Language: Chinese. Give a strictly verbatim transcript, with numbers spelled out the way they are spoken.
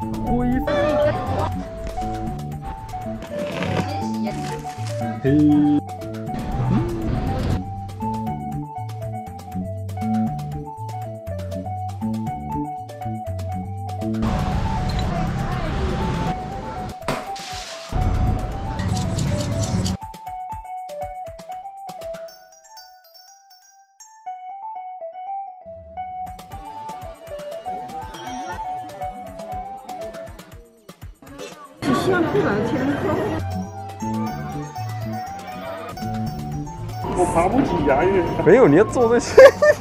灰色。嘿。 像不来天空。 我爬不起来耶！没有，你要坐这些。